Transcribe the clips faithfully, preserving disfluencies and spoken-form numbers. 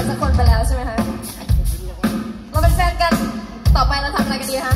สักคนไปแล้วใช่ไหมคะเราเป็นแฟนกันต่อไปเราทำอะไรกันดีคะ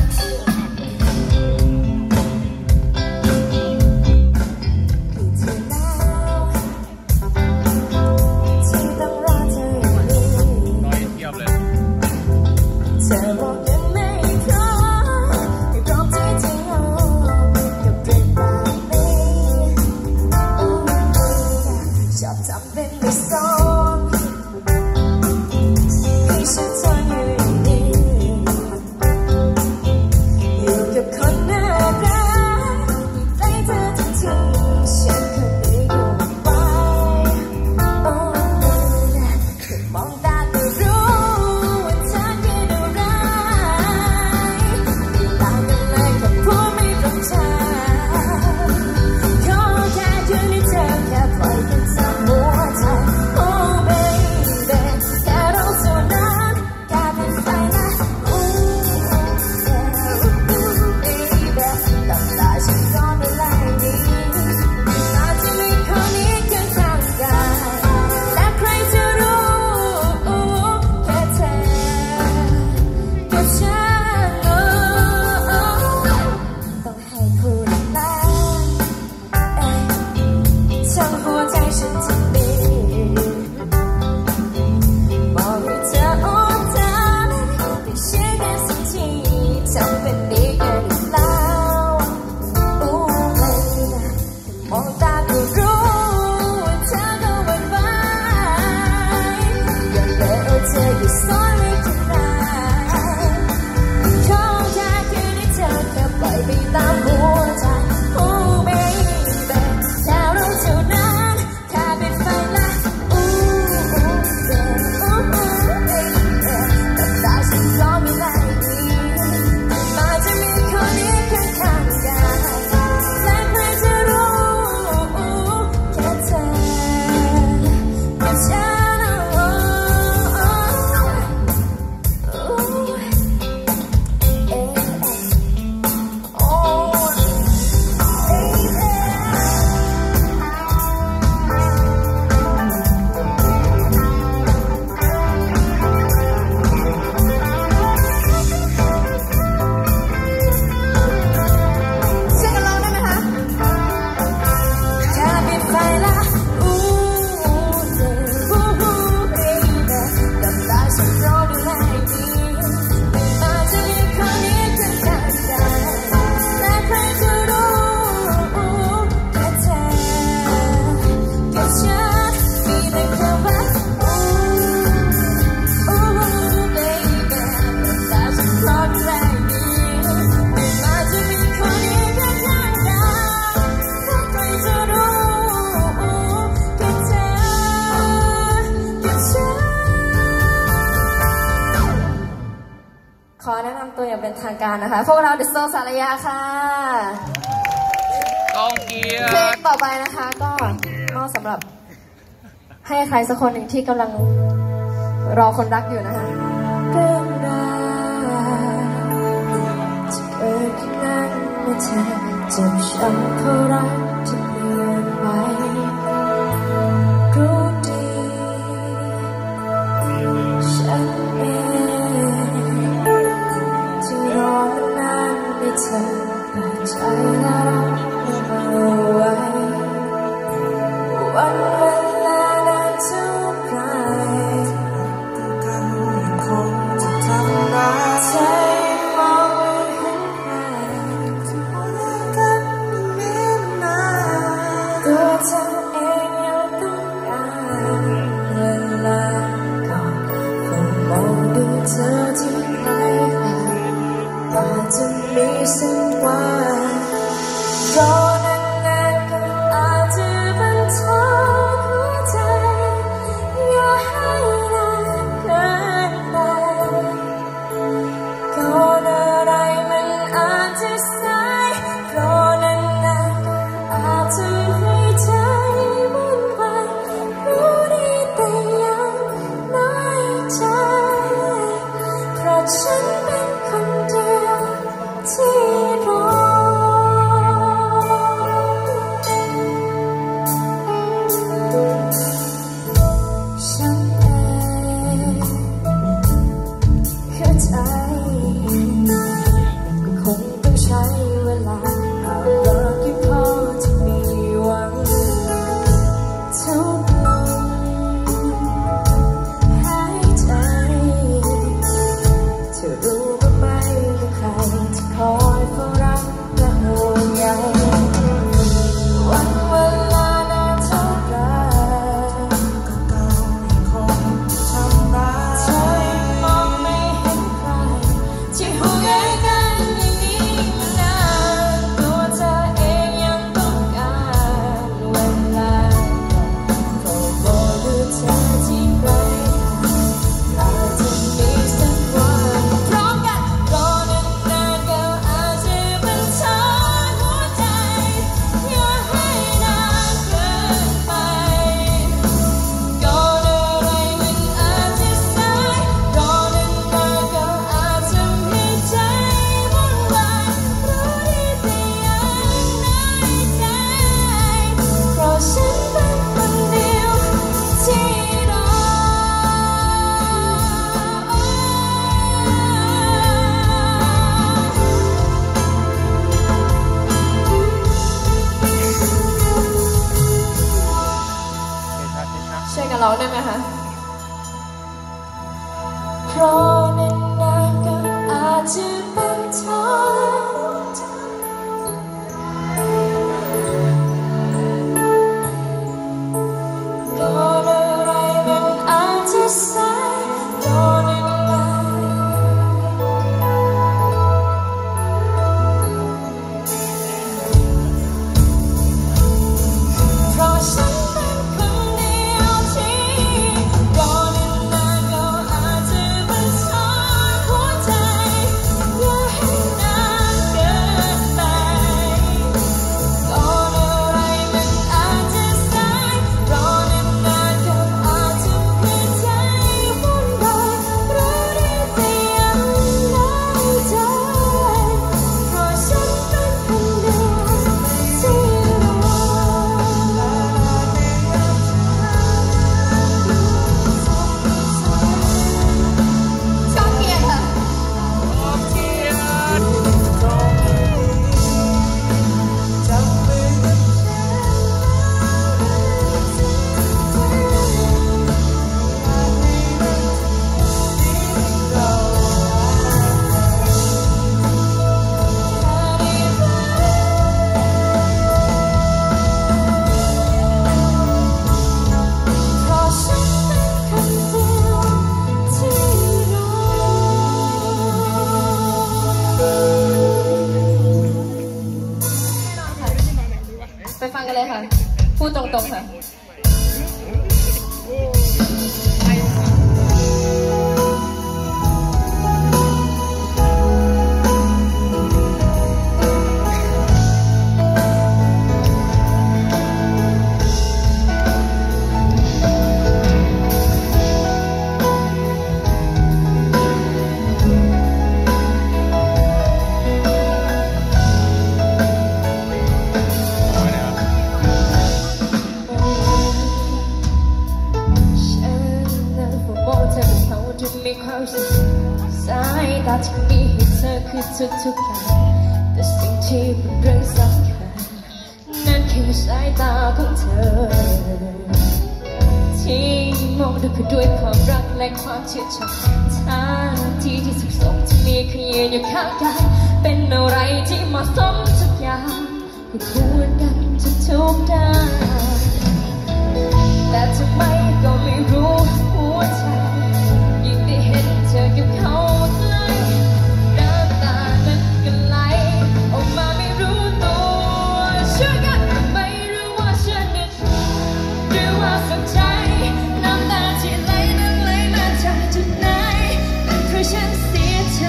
ขอแนะนำตัวอย่างเป็นทางการนะคะพวกเราเดอะโซสารยาค่ะกองเกียร์เพลงต่อไปนะคะก็ก็สำหรับให้ใครสักคนหนึ่งที่กำลังรอคนรักอยู่นะคะเรื่องราวที่เกิดขึ้นนั้นเมื่อเธอเจ็บช้ำเพราะรักที่เปลี่ยนไปรู้ดีฉันเองที่รอมานานให้เธอเปิดใจและรับเอาไว้วันเวลานานเท่าไรต้องการยังคงจะทำร้ายใจมองไม่เห็นใครที่มองกันไม่นานตัวเธอเองยังต้องการเวลาก่อนคงมองดูเธอที่ไกลอาจจะมีสักวันรอนานๆก็อาจจะบันทอนหัวใจอย่าให้นานเกินไปก่อนอะไรมันอาจจะสายรอนานๆก็อาจทำให้ใจวุ่นวายรู้ดีแต่ยังน้อยใจเพราะฉันเป็นคนเดียวที่รอฉันเองรอนานๆก็อาจจะเป็นเธอรออะไรมันอาจจะสายรอนานๆเพราะฉันเป็นคนเดียวที่รอนานๆก็อาจจะเป็นทางหัวใจอย่าให้นานเกินไปรออะไรมันอาจจะสายรอนานๆก็อาจจะเพื่อใจวุ่นวายรอได้แต่ยังน้อยใจเพราะฉันเป็นคนเดียวที่รอชอบเพียรค่ะเพราะฉันเป็นคนเดียวที่รอไปฟังกันเลยค่ะ พูดตรงๆค่ะ ฉันนั้นเฝ้ามองเธอเป็นเขาจนมีความสุขสายตาที่มีให้เธอคือทุกๆอย่างแต่สิ่งที่เป็นเรื่องสำคัญนั่นคือสายตาของเธอที่มองดูคือด้วยความรักและความเชื่อใจท่าทีที่สุขสมที่มีคือยืนอยู่ข้างกันเป็นอะไรที่เหมาะสมทุกอย่างคือควรกันทุกๆด้านแต่ทำไมก็ไม่รู้หัวใจยิ่งได้เห็นเธอกับเขาใกล้น้ำตานั้นก็ไหลออกมาไม่รู้ตัวช่วยกันไม่รู้ว่าฉันเนี่ยหรือว่าสนใจน้ำตาที่ไหลนั้นไหลมาจากจุดไหนเป็นเพราะฉันเสียใจ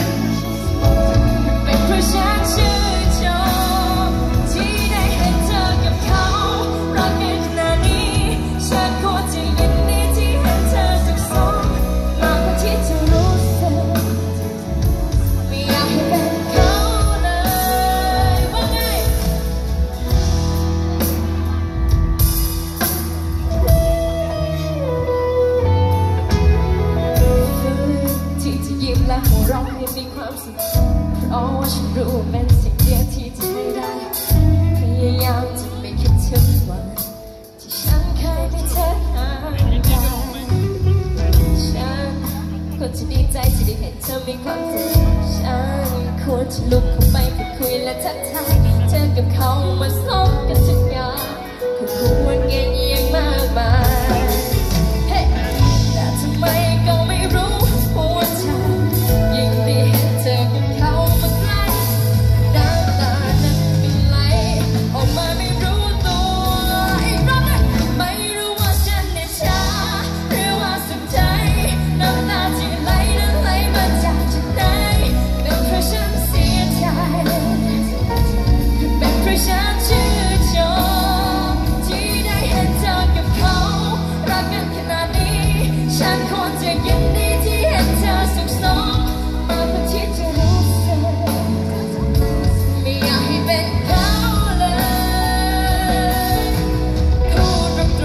เป็นเพราะฉันชื่นชมที่ได้เห็นเธอกับเขารักกันขนาดนี้ฉันควรจะยินดีที่เห็นเธอสุขสมมากกว่าที่จะรู้สึกไม่อยากให้เป็นเขาเลยว่าไงที่จะยิ้มและหัวเราะให้มีความสุขเพราะว่าฉันรู้เป็นสิ่งเดียวที่จะให้ได้พยายามจะไม่คิดถึงวันที่ฉันเคยมีเธอห่างไกลฉันควรจะดีใจที่ได้เห็นเธอมีความสุขฉันควรจะลุกเข้าไปพูดคุยและทักทายเธอกับเขามาสมกันทุกอย่างคือควรเงียบเงียบมากมายเฮ้แต่ทำไมก็ไม่รู้หัวใจยิ่งได้เห็นเธอกับเขามาใกล้น้ำตานั้นก็ไหลออกมาไม่รู้ตัวอีกรอบหนึ่งไม่รู้ว่าฉันเนี่ยช้าหรือว่าสุขใจน้ำตาที่ไหลนั้นไหลมาจากจุดไหนเป็นเพราะฉันเสียใจเป็นเพราะฉันชื่นชมที่ได้เห็นเธอกับเขารักกันขนาดนี้ฉันควรจะยินดีที่เห็นเธอสุขสมมากกว่าที่จะรู้สึกไม่อยากให้เป็นเขาเลยพูดต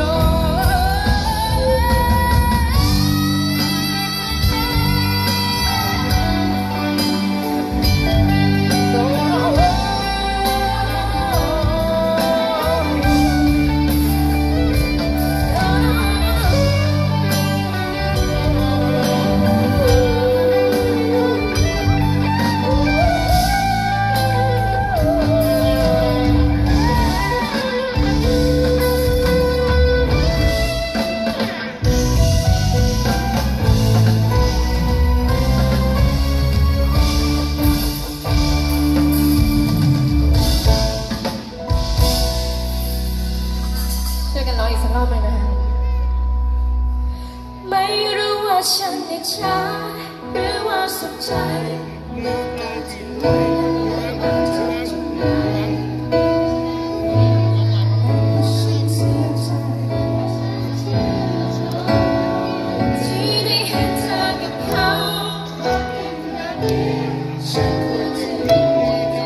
รงๆฉันอิจฉาหรือว่าสุขใจน้ำตาที่ไหลไหลมาจากจุดไหนฉันเสียใจที่ได้เห็นเธอกับเขาฉันควรจะยิน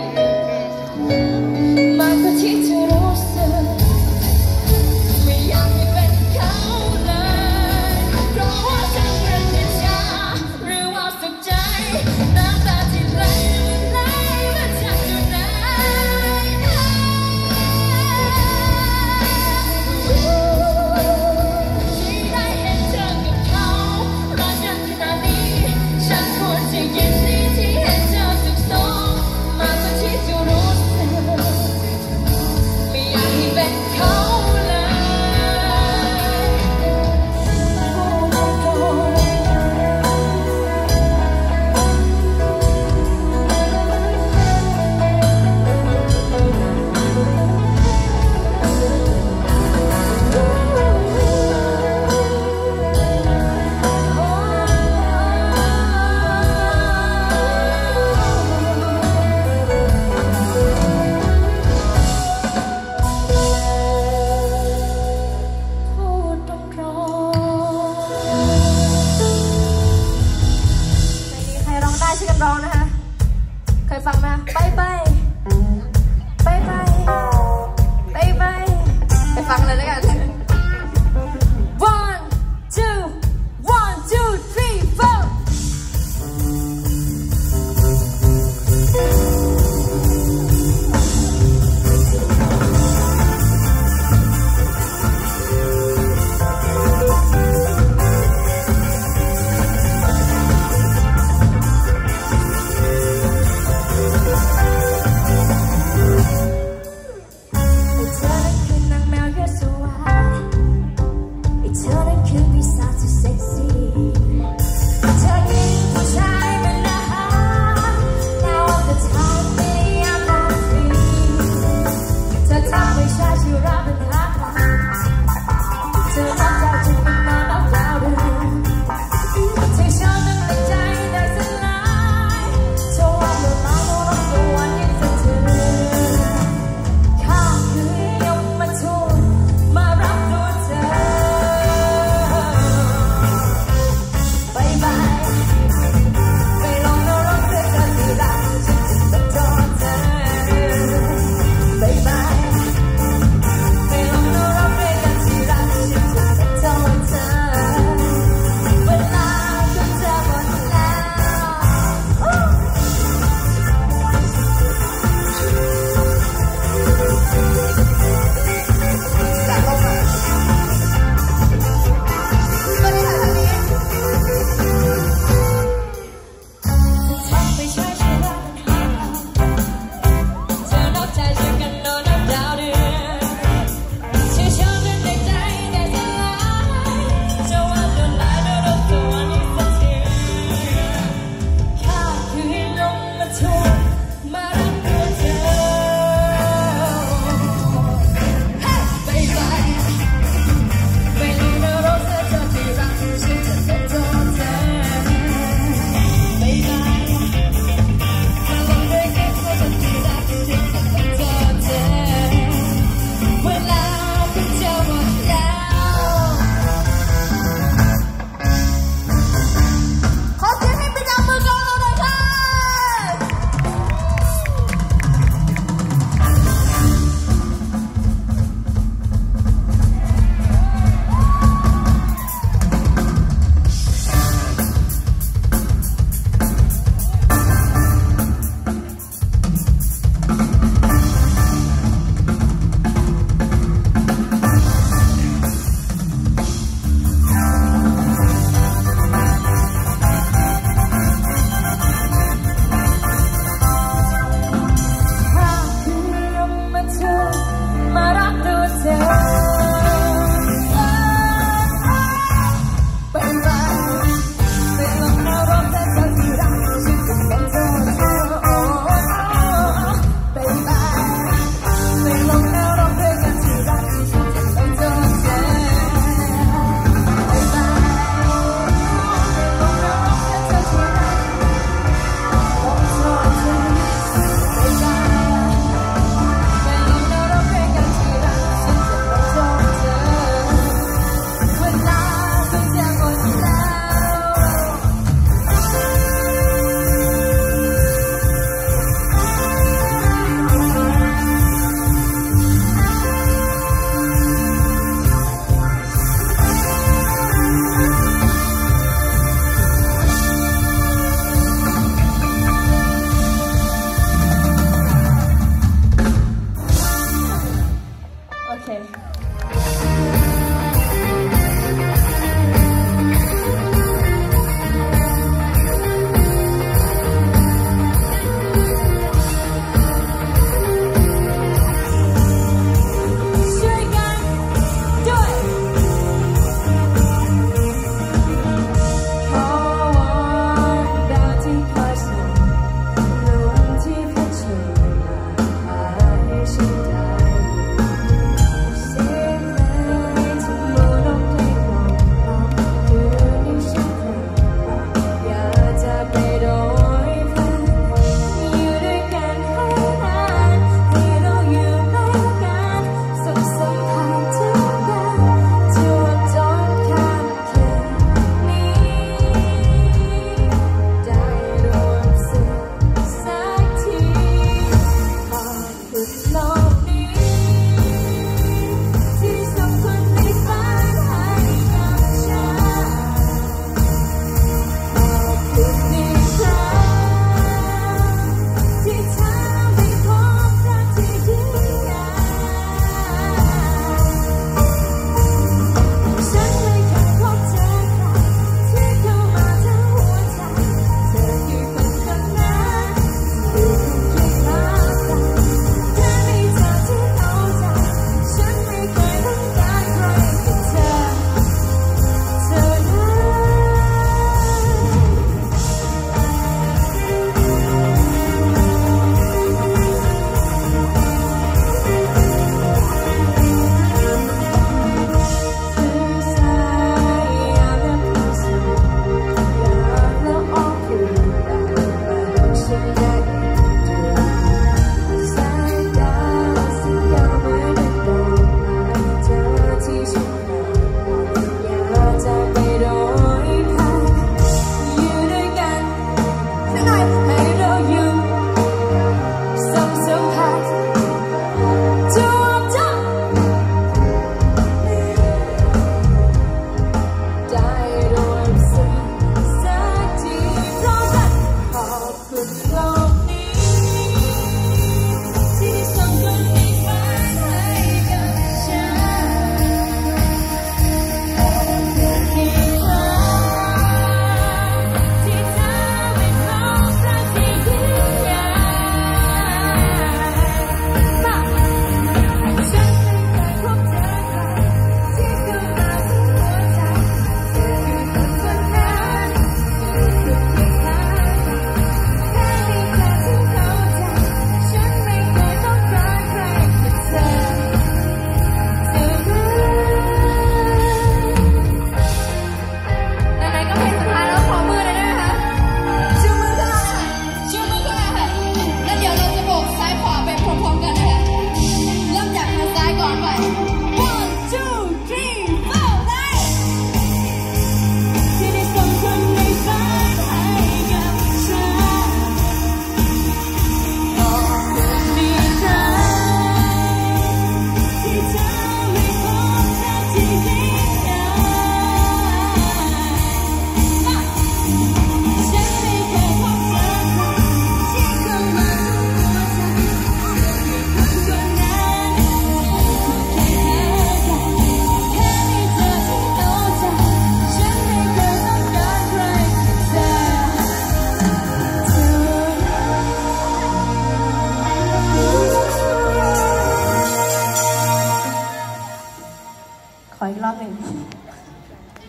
ดีมากกว่าที่เธอรู้สึกไม่อยากให้เป็นเขาเลยเพราะว่าฉันเป็นอิจฉาหรือว่าสุขใจน้ำตาที่ไหลไหลมาจากจุดไหนที่ได้เห็นเธอกับเขารักกันขนาดนี้ฉันควรจะยินดีที่เห็นเธอสุขสมมากกว่าที่จะรู้สึกไม่อยากให้เป็นเขาเลยพูดตรงๆใครร้องได้ช่วยกันร้องนะคะเคยฟังไหมไปไปไปไปไปไปไปฟังเลยแล้วกัน one two one two three four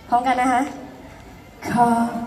พร้อมกันนะคะขอบ